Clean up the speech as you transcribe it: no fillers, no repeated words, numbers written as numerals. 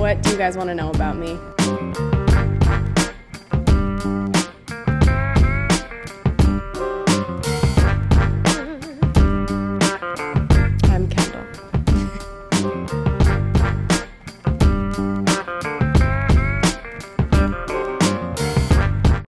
What do you guys want to know about me?